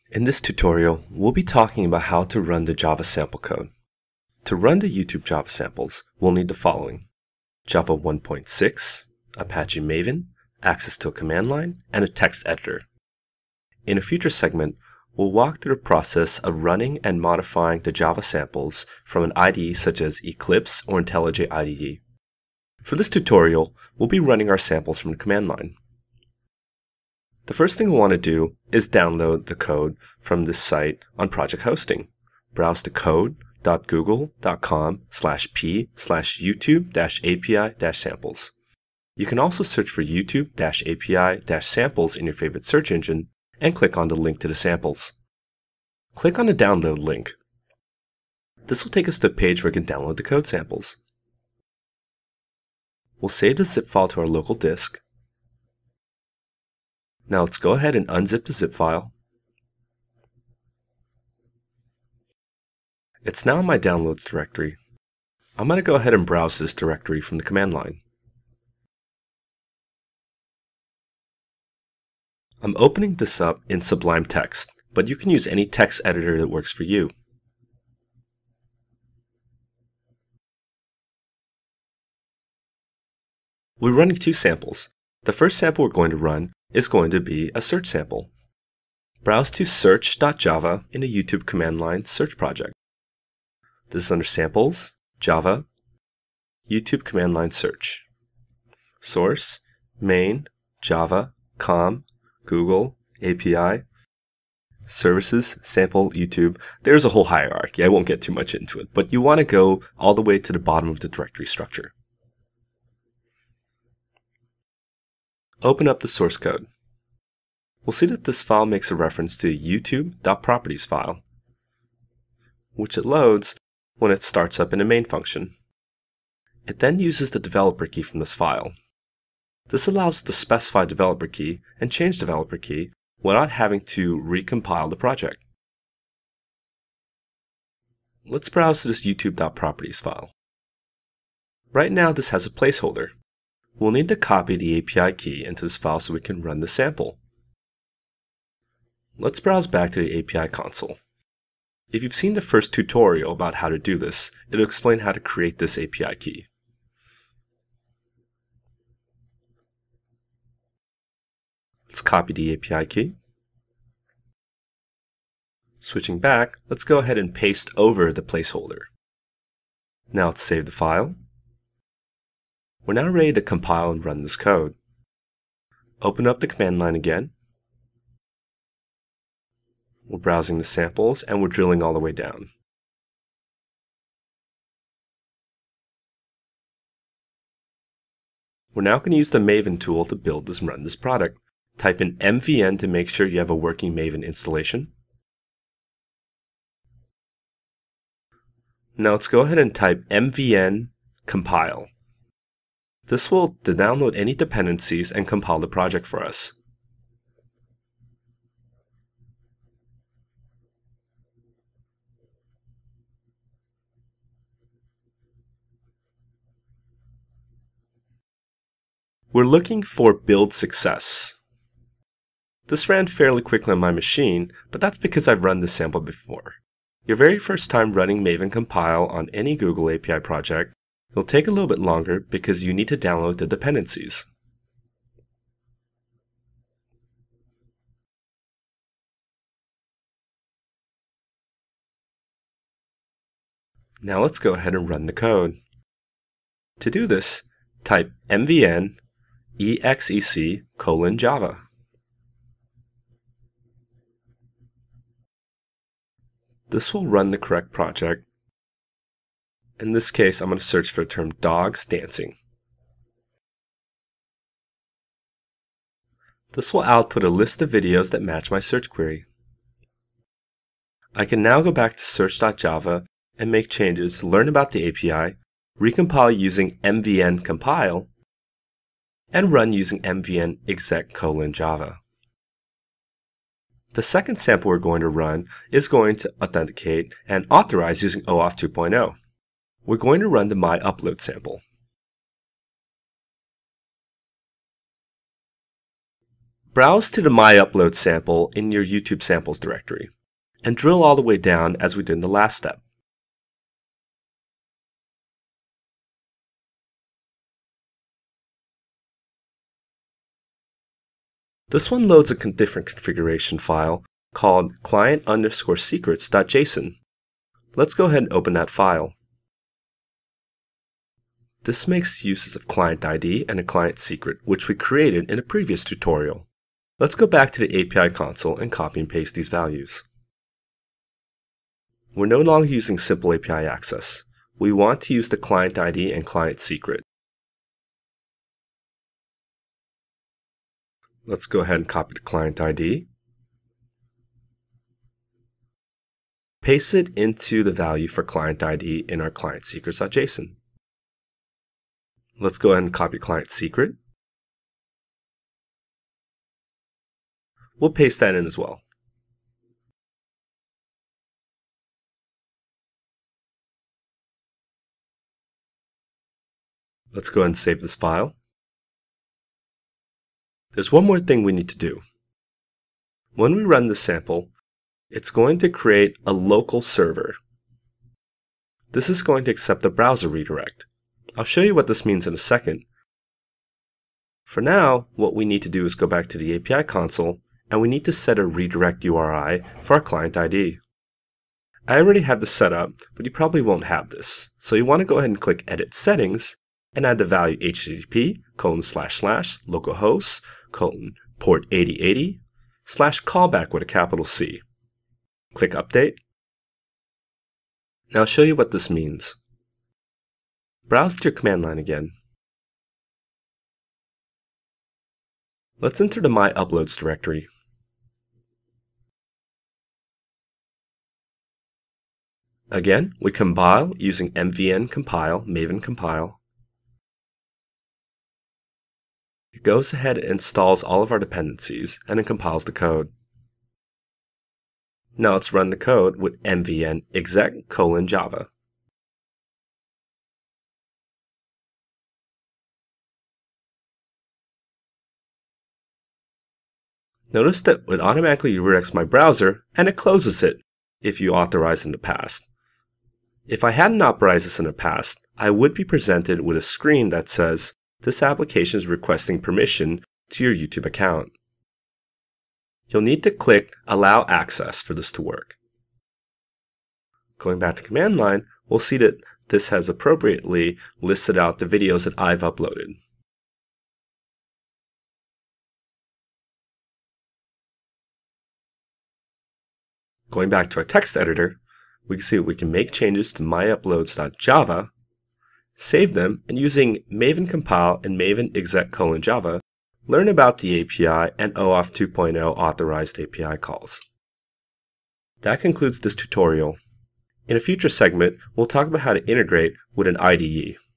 In this tutorial, we'll be talking about how to run the Java sample code. To run the YouTube Java samples, we'll need the following: Java 1.6, Apache Maven, access to a command line, and a text editor. In a future segment, we'll walk through the process of running and modifying the Java samples from an IDE such as Eclipse or IntelliJ IDE. For this tutorial, we'll be running our samples from the command line. The first thing we want to do is download the code from this site on project hosting. Browse to code.google.com/p/youtube-api-samples. You can also search for YouTube-API-samples in your favorite search engine and click on the link to the samples. Click on the download link. This will take us to a page where we can download the code samples. We'll save the zip file to our local disk. Now let's go ahead and unzip the zip file. It's now in my downloads directory. I'm going to go ahead and browse this directory from the command line. I'm opening this up in Sublime Text, but you can use any text editor that works for you. We're running two samples. The first sample we're going to run is going to be a search sample. Browse to search.java in the YouTube command line search project. This is under Samples, Java, YouTube command line search. Source, main, Java, com, Google, API, services, sample, YouTube. There's a whole hierarchy. I won't get too much into it, but you want to go all the way to the bottom of the directory structure. Open up the source code. We'll see that this file makes a reference to youtube.properties file, which it loads when it starts up in the main function. It then uses the developer key from this file. This allows us to specify developer key and change developer key without having to recompile the project. Let's browse to this youtube.properties file. Right now this has a placeholder. We'll need to copy the API key into this file so we can run the sample. Let's browse back to the API console. If you've seen the first tutorial about how to do this, it'll explain how to create this API key. Let's copy the API key. Switching back, let's go ahead and paste over the placeholder. Now let's save the file. We're now ready to compile and run this code. Open up the command line again. We're browsing the samples and we're drilling all the way down. We're now going to use the Maven tool to build and run this product. Type in mvn to make sure you have a working Maven installation. Now let's go ahead and type mvn compile. This will download any dependencies and compile the project for us. We're looking for build success. This ran fairly quickly on my machine, but that's because I've run this sample before. Your very first time running Maven compile on any Google API project, it'll take a little bit longer because you need to download the dependencies. Now let's go ahead and run the code. To do this, type mvn exec:\java. This will run the correct project. In this case, I'm going to search for the term dogs dancing. This will output a list of videos that match my search query. I can now go back to search.java and make changes to learn about the API, recompile using mvn compile, and run using mvn exec:\java. The second sample we're going to run is going to authenticate and authorize using OAuth 2.0. We're going to run the myUpload sample. Browse to the My Upload sample in your YouTube samples directory, and drill all the way down as we did in the last step. This one loads a different configuration file called client_secrets.json. Let's go ahead and open that file. This makes uses of client ID and a client secret, which we created in a previous tutorial. Let's go back to the API console and copy and paste these values. We're no longer using simple API access. We want to use the client ID and client secret. Let's go ahead and copy the client ID. Paste it into the value for client ID in our client secrets.json. Let's go ahead and copy client secret. We'll paste that in as well. Let's go ahead and save this file. There's one more thing we need to do. When we run this sample, it's going to create a local server. This is going to accept a browser redirect. I'll show you what this means in a second. For now, what we need to do is go back to the API console, and we need to set a redirect URI for our client ID. I already have this set up, but you probably won't have this. So you want to go ahead and click Edit Settings and add the value http://localhost:/port 8080/callback with a capital C. Click Update. Now I'll show you what this means. Browse to your command line again. Let's enter the My Uploads directory. Again, we compile using mvn compile, maven compile. It goes ahead and installs all of our dependencies and then compiles the code. Now let's run the code with mvn exec:/java. Notice that it automatically redirects my browser and it closes it if you authorized in the past. If I hadn't authorized this in the past, I would be presented with a screen that says, "This application is requesting permission to your YouTube account." You'll need to click Allow Access for this to work. Going back to command line, we'll see that this has appropriately listed out the videos that I've uploaded. Going back to our text editor, we can see that we can make changes to myuploads.java, save them, and using maven compile and maven exec:/java, learn about the API and OAuth 2.0 authorized API calls. That concludes this tutorial. In a future segment, we'll talk about how to integrate with an IDE.